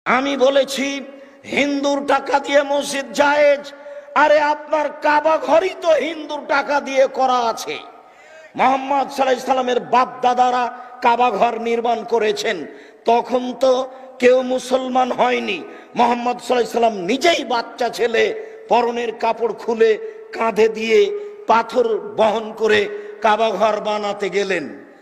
আমি বলেছি হিন্দুর টাকা দিয়ে মসজিদ জায়েজ, আরে আপনার কাবা ঘরই তো হিন্দুর টাকা দিয়ে করা আছে। মুহাম্মদ সাল্লাল্লাহু আলাইহি সাল্লামের বাপ দাদারা কাবা ঘর নির্মাণ করেছেন, তখন তো কেউ মুসলমান হয়নি। মুহাম্মদ সাল্লাল্লাহু আলাইহি সাল্লাম নিজেই বাচ্চা ছেলে পরনের কাপড় খুলে কাঁধে দিয়ে পাথর বহন করে কাবা ঘর বানাতে গেলেন।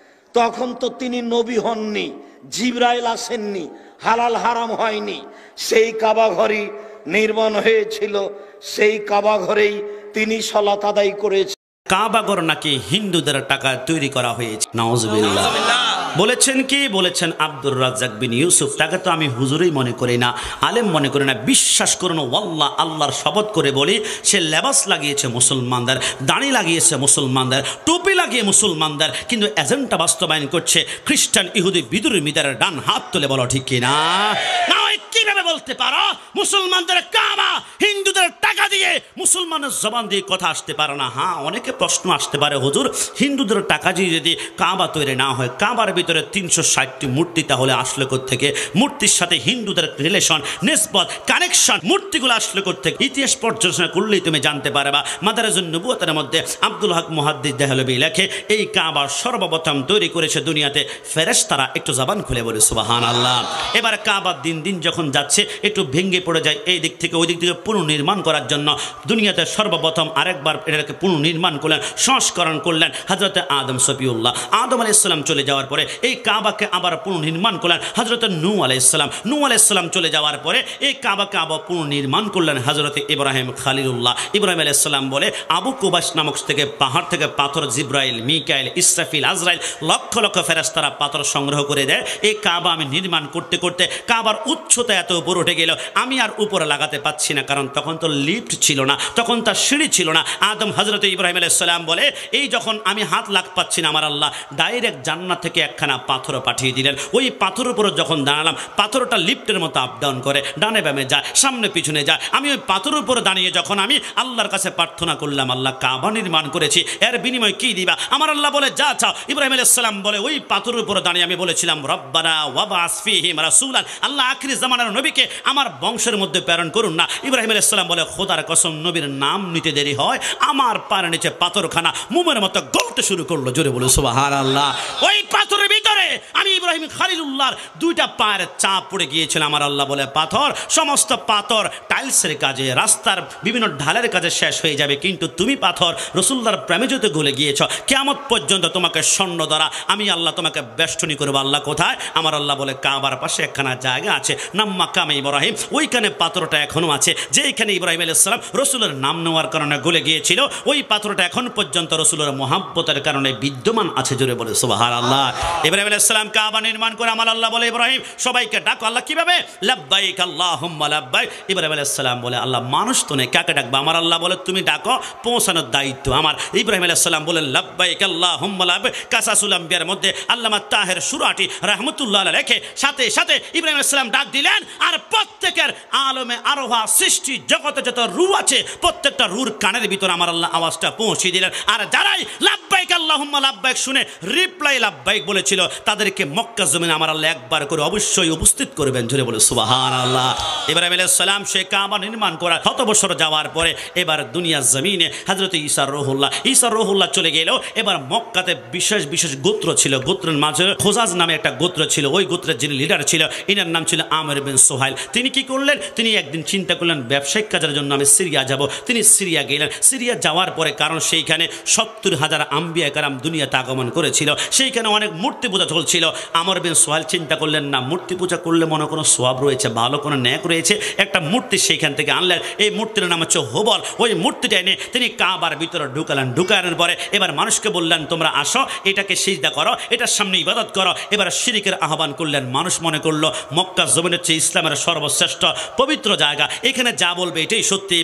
তখন তো তিনি নবী হননি, জিবরাইল আসেননি, হালাল হারাম হয়নি। সেই কাবা ঘরই নির্মাণ হয়েছিল, সেই কাবা ঘরেই তিনি সালাত আদায় করেছেন। কাবা ঘর নাকি হিন্দুদের টাকা তৈরি করা হয়েছে, নাউজুবিল্লাহ। বলেছেন কি? বলেছেন আব্দুর রাজ্জাক বিন ইউসুফ। তাকে তো আমি হুজুরই মনে করি না, আলেম মনে করি না। বিশ্বাস করুন, ওয়াল্লাহ আল্লাহর শপথ করে বলি, সে লেবাস লাগিয়েছে মুসলমানদের, দাড়ি লাগিয়েছে মুসলমানদের, টুপি লাগিয়ে মুসলমানদের, কিন্তু এজেন্ডা বাস্তবায়ন করছে খ্রিস্টান, ইহুদি, বিদুর্মীদের। ডান হাত তুলে বলো ঠিক কিনা? না, কিভাবে বলতে পারো মুসলমানদের কাবা হিন্দুদের টাকা দিয়ে? মুসলমানের জবান দিয়ে কথা আসতে পারে না। হ্যাঁ, অনেকে প্রশ্ন আসতে পারে, হুজুর হিন্দুদের টাকা দিয়ে যদি কাবা তৈরি না হয়, কাবার ভিতরে 360টি মূর্তি তাহলে আসলে কোত্থেকে? মূর্তির সাথে হিন্দুদের রিলেশন, নিসবত, কানেকশন, মূর্তিগুলো আসলে কোত্থেকে? ইতিহাস পর্যালোচনা করলেই তুমি জানতে পারবা। মাদারিজুন নবুওয়াতের মধ্যে আব্দুল হক মুহাদ্দিস দেহলভী লেখে, এই কাবা সর্বপ্রথম তৈরি করেছে দুনিয়াতে ফেরেশতারা। একটু জবান খুলে বলে সুবহানাল্লাহ। এবার কাবা দিন দিন যখন যাচ্ছে একটু ভেঙে পড়ে যায়, এই দিক থেকে ওই দিক থেকে পুনর্নির্মাণ করার জন্য দুনিয়াতে সর্বপ্রথম আরেকবার এটাকে পুনর্নির্মাণ করলেন, সংস্করণ করলেন হযরতে আদম সফিউল্লাহ। আদম আলাইহিস সালাম চলে যাওয়ার পরে এই কাবাকে আবার পুনর্নির্মাণ করলেন হযরতে নূহ আলাইহিস সালাম। নূহ আলাইহিস সালাম চলে যাওয়ার পরে এই কাবাকে আবার পুনর্নির্মাণ করলেন হযরতে ইব্রাহিম খলিলুল্লাহ। ইব্রাহিম আলাইহিস সালাম বলে আবু কুবাস নামক থেকে পাহাড় থেকে পাথর, জিব্রাইল, মিকাইল, ইসরাফিল, আজরাইল লক্ষ লক্ষ ফেরেশতারা পাথর সংগ্রহ করে দেয়। এই কাবা আমি নির্মাণ করতে করতে কাবার উচ্চতা এত উপর উঠে গেল, আমি আর উপরে লাগাতে পাচ্ছি না, কারণ তখন তো লিফট ছিল না, তখন তার সিঁড়ি ছিল না। আদম হযরতে ইব্রাহিম আলাইহিস সালাম বলে, এই যখন আমি হাত লাগ পাচ্ছি না, আমার আল্লাহ ডাইরেক্ট জান্নাত থেকে একখানা পাথর পাঠিয়ে দিলেন। ওই পাথরের উপর যখন দাঁড়ালাম, পাথরটা লিফটের মতো আপ ডাউন করে, ডানে বামে যায়, সামনে পিছনে যায়। আমি ওই পাথরের উপর দাঁড়িয়ে যখন আমি আল্লাহর কাছে প্রার্থনা করলাম, আল্লাহ কাবা নির্মাণ করেছি, এর বিনিময় কি দিবা? আমার আল্লাহ বলে, যা চাও। ইব্রাহিম আলাইহিস সালাম বলে, ওই পাথরের উপর দাঁড়িয়ে আমি বলেছিলাম, রব্বানা ওয়াবাস ফীহিম রাসূলান, আল্লাহ আখির জামানার নবীকে আমার বংশের মধ্যে প্রেরণ করুন না। ইব্রাহিম আলাইহিস সালাম বলে, খোদার কসম, নবীর নাম নিতে দেরি হয়, আমার পায়ের নিচে পাথরখানা মোমের মতো গলতে শুরু করলো। জোরে বলে সুবহানাল্লাহ। ওই পাথরের ভিতরে আমি ইব্রাহিম খলিলুল্লাহর দুইটা পায়ের চাপ পড়ে গিয়েছিল। আমার আল্লাহ বলে, পাথর, সমস্ত পাথর টাইলসের কাজে, রাস্তার বিভিন্ন ঢালের কাজে শেষ হয়ে যাবে, কিন্তু তুমি পাথর রাসূলুল্লাহর প্রেমে যত গলে গিয়েছ, কিয়ামত পর্যন্ত তোমাকে স্বর্ণ দ্বারা আমি আল্লাহ তোমাকে বেষ্টনী করবো। আল্লাহ কোথায়? আমার আল্লাহ বলে, কাবার পাশে একখানা জায়গা আছে, নাম মাকামে ইব্রাহিম, ওইখানে পাথরটা এখনো আছে, যেখানে ইব্রাহিম আলাইহিস সালাম রাসূলের নাম নেওয়ার কারণে গলে গিয়েছিল। ওই পাথরটা এখন পর্যন্ত রাসূলের মহব্বতের কারণে বিদ্যমান আছে। জোরে বলে সুবহানাল্লাহ। ইব্রাহিম আলাইহিস সালাম কাবা নির্মাণ করে আমার আল্লাহ বলে, ইব্রাহিম সবাইকে ডাকো। আল্লাহ কিভাবে? লাব্বাইক আল্লাহুম্মা লাব্বাইক। ইব্রাহিম আলাইহিস সালাম বলে, আল্লাহ মানুষ তো নেই, কাকে ডাকবো? আমার আল্লাহ বলে, তুমি ডাকো, পৌঁছানোর দায়িত্ব আমার। ইব্রাহিম আলাইহিস সালাম বলেন, লাব্বাইক আল্লাহুম্মা লাব্বাইক। কাসাসুল আম্বিয়ার মধ্যে আল্লামা তাহের সুরাটি রাহমাতুল্লাহ আলাইহি লেখে, সাথে সাথে ইব্রাহিম আলাইহিস সালাম ডাক দিলেন, আর প্রত্যেকের আলমে আরোহা সৃষ্টি জগতে যত রূহ আছে, প্রত্যেকটা রূর কানের ভিতর আমার আল্লাহ আওয়াজটা পৌঁছে দিলেন। আর যারাই লাব্বাইক আল্লাহুম্মা লাব্বাইক শুনে রিপ্লাই লাব্বাইক বলেছিল, তাদেরকে মক্কা জমিনে আমার আল্লাহ একবার করে অবশ্যই উপস্থিত করবেন। জোরে বলে সুবহানাল্লাহ। ইব্রাহিম আলাইহিস সালাম সে কাবা নির্মাণ করা শত বছর যাওয়ার পরে এবার দুনিয়ার জমিনে হযরত ঈসা রূহুল্লাহ চলে গেল। এবার মক্কাতে বিশেষ বিশেষ গোত্র ছিল, গোত্রের মাঝে খোজাজ নামে একটা গোত্র ছিল। ওই গোত্রের যিনি লিডার ছিল, এনার নাম ছিল আমির বিন সোহাইল। তিনি কি করলেন? তিনি একদিন চিন্তা করলেন, ব্যবসায়িক কাজের জন্য আমি সিরিয়া যাব। তিনি সিরিয়া গেলেন। সিরিয়া যাওয়ার পরে, কারণ সেইখানে 70,000 আম্বিয়া কারাম দুনিয়াতে আগমন করেছিল, সেইখানে অনেক মূর্তি পূজা চলছিল। আমির বিন সোহাইল চিন্তা করলেন, না, মূর্তি পূজা করলে মনে কোনো সোয়াব রয়েছে, ভালো কোনো ন্যাক রয়েছে। একটা মূর্তি সেইখান থেকে আনলেন, এই মূর্তির নাম হচ্ছে হুবল। ওই মূর্তিটা এনে তিনি কাবার ভিতরে ঢুকালেন। ঢুকানোর পরে এবার মানুষকে বললেন, তোমরা আসো, এটাকে সিজদা করো, এটার সামনে ইবাদত করো। এবার শিরকের আহ্বান করলেন। মানুষ মনে করলো মক্কা জমিন হচ্ছে ইসলামের সর্বশ্রেষ্ঠ পবিত্র জায়গা, এখানে যা বলবে এটাই সত্যি। এবার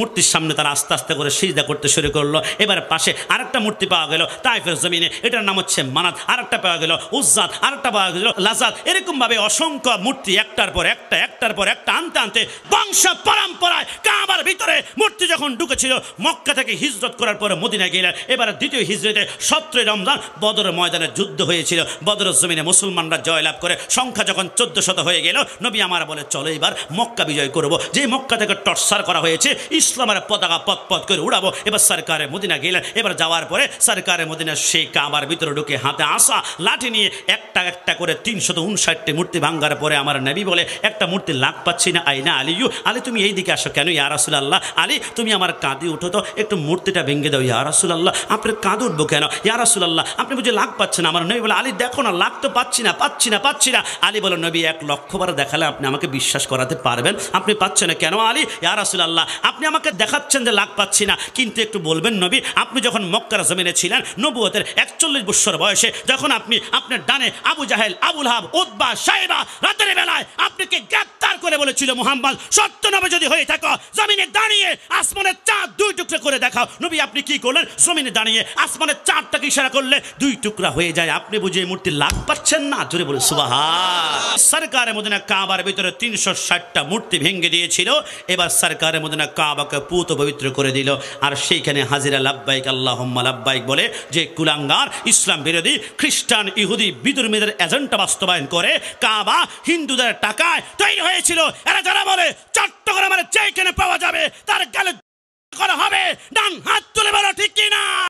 মূর্তির সামনে তারা আস্তে আস্তে করে সিজদা করতে শুরু করলো। এবার পাশে আরেকটা মূর্তি পাওয়া গেল তাইফের জমিনে, এটার নাম হচ্ছে মানাত। আরেকটা পাওয়া গেল উজ্জাত, আরেকটা পাওয়া গেল লাজাত। এরকম ভাবে অসংখ্য মূর্তি একটার পর একটা আনতে আনতে বংশ পরম্পরায় কাবার ভিতরে মূর্তি যখন ঢুকেছিল, মক্কা থেকে হিজরত করার পরে মদিনায় গেলেন। এবার দ্বিতীয় হিজরতে 17 রমজান বদর ময়দানে যুদ্ধ হয়েছিল। বদরের জমিনে মুসলমানরা জয়লাভ করে সংখ্যা যখন 1400 হয়ে গেল, নবী আমার বলে চলো এবার মক্কা বিজয় করব। যে মক্কা থেকে টর্চার করা হয়েছে, ইসলামের পতাকা পথ করে উড়াবো। এবার সরকারে মদিনা গেলেন। এবার যাওয়ার পরে সরকারে মদিনা সেই কাবার ভিতরে ঢুকে হাতে আসা লাঠি নিয়ে একটা করে 359টি মূর্তি ভাঙ্গার পরে আমার নবী বলে একটা মূর্তি লাগ পাচ্ছি না, আইনা আলিয়ু, আলী তুমি এই দিকে আসো কেন ইয়া রাসূলুল্লাহ, আলী তুমি আমার কাঁধে উঠো তো, একটু মূর্তিটা ভেঙে দাও ইয়া রাসূলুল্লাহ। আপনার কাঁধে উঠবো কেন ইয়া রাসূলুল্লাহ, আপনি বুঝে লাগ পাচ্ছে না। আমার নবী বলে আলী দেখো না, লাগ তো পাচ্ছি না। আলী বলে নবী 1,00,000 বার দেখালে আপনি আমাকে বিশ্বাস করাতে পারবেন? আপনি পাচ্ছেন না কেন আলী? ইয়া রাসূলুল্লাহ আপনি আমাকে দেখাচ্ছেন যে লাগ পাচ্ছি না, কিন্তু একটু বলবেন নবী, আপনি যখন মক্কার জমিনে ছিলেন নবুয়তের 41 বছর বয়সে, যখন আপনি আপনার ডানে আবু জাহেল, আবু লাহাব, উতবা, শাইবা রাতের বেলায় আপনাকে গ্রেফতার করে বলেছিল মুহাম্মদ সত্য নবী যদি হয়ে থাকো জমিনে দাঁড়িয়ে আসমানের চাঁদ 2 টুকরা করে দেখাও। নবী আপনি কি করলেন? জমিনে দাঁড়িয়ে আসমানের চাঁদটাকে ইশারা করলে 2 টুকরা হয়ে যায়। আপনি বুঝে এই মূর্তি লাগ পাচ্ছেন না? জোরে বলে সুবহান। সরকারে মদিনা কাবার ভিতরে 360টা মূর্তি ভেঙে দিয়েছিল। এবার সরকারে মদিনা কাবাকে পুত পবিত্র করে দিল। আর সেইখানে হাজিরা লাব্বাইক আল্লাহুম্মা লাব্বাইক বলে যে কুলাঙ্গার ইসলাম বিরোধী খ্রিস্টান ইহুদি বিধর্মীদের এজেন্ডা বাস্তবায়ন করে কাবা হিন্দুদের টাকায় তৈরি হয়েছিল। এরা যারা বলে চট্টগ্রামের যেখানে পাওয়া যাবে তার গালে করা হবে, ডান হাত তুলে বলো ঠিক কিনা।